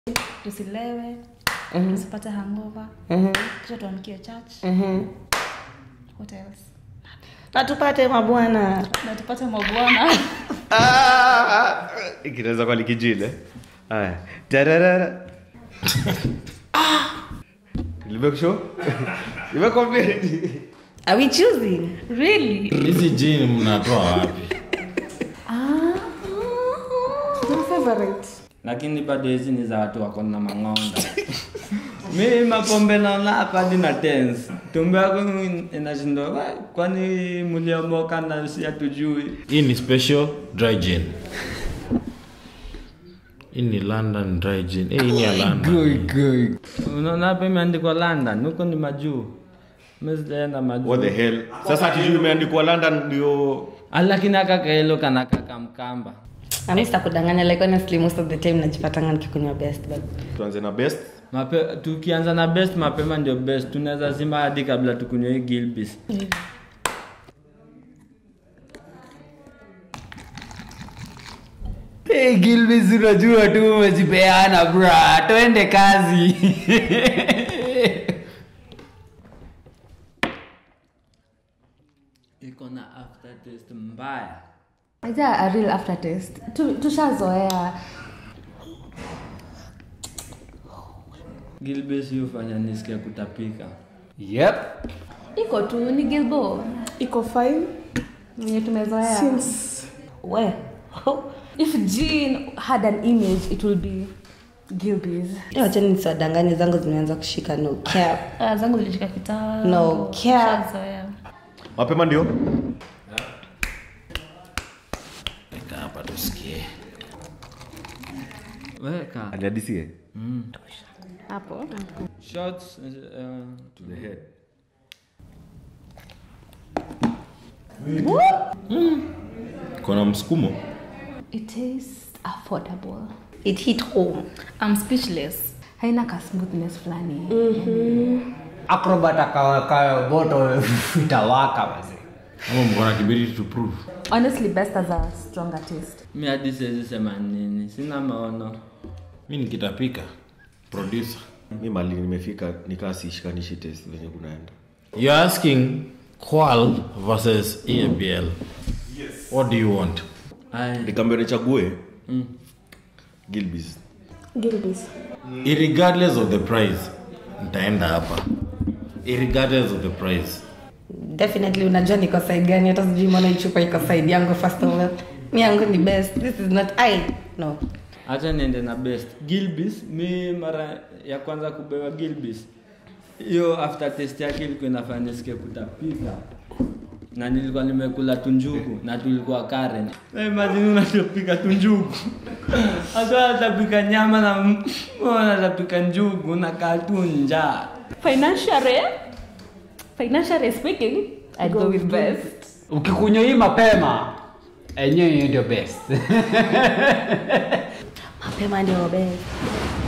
tusilewe, tusipate hangover. Kisha tuamkie church. What else? Na tupate mabwana. Ikinaweza kwa likijile. Haya. Tararara. Limekusho? Limekomplete. Are we choosing? Really? Hizi jini mnatoa wapi? My favorite. Lakini bado hizi ni za watu wako na mangonda. Mimi mapombe naona hapa dina tense. Tumbe yako inashindwa kwani mliomoka na si atujui. Hii ni special dry gin. Hii ni London dry gin. Hii ni ya London. Good. Unaona hapa imeandikwa London, huko ni majuu. Msijaenda majuu. What the hell? Sasa tujui imeandikwa London ndio Lakini akakaelo kana kaka mkamba. Amista kudanganya like honestly most of the time najipatanga nikikunywa best but tuanze na best. Tukianza na best mapema ndio best. Tunaweza zima hadi kabla tukunywe Gilbis. Hey Gilbis, unajua tu umejipeana bra. Twende kazi. Iko na aftertaste mbaya. Aja a real aftertaste. Tushazoea. Gilbis yufanya nisikia kutapika. Yep. Iko tu ni Gilbo. iko fine Mwenye tumezoea. since Well, if Jean had an image, it will be Gilbis. wacha nisiwadanganye zangu zimeanza kushika no cap. Zangu zilishika kitaa. No cap. Tushazoea. Mapema ndio? Nika hapa tusikie. Weka. Aliadisie. Hapo. Shots To the head. Kuna msukumo. It is affordable. It hit home. I'm speechless. Haina ka smoothness flani. Acrobat akawa boto itawaka basi. Ama mkona kibiriti to prove. Honestly, best has a stronger taste. mi hadi siwezi sema nini. Sina maono. Mimi nikitapika producer. Mimi mali nimefika nikaa sishikanishi test venye kunaenda. You're asking Qual versus EMBL. Yes. What do you want? Nikamwambia nichague Gilbis. Irregardless of the price, nitaenda hapa. Irregardless of the price. Definitely unajua niko side gani hata sijui mbona ichupa iko side yangu first of all. Mimi yangu ni best. This is not I. No. Acha niende na best. Gilbis, mi mara ya kwanza kubewa Gilbis. Hiyo aftertaste yake ilikuwa inafanya nisikie kutapika. Na nilikuwa nimekula tunjugu na tulikuwa Karen. Imagine unatapika tunjugu. Hata atapika nyama na atapika njugu na katunja. Financially speaking, I'd go with best. Ukikunywa hii mapema, enyewe ndio best. Mapema ndio best.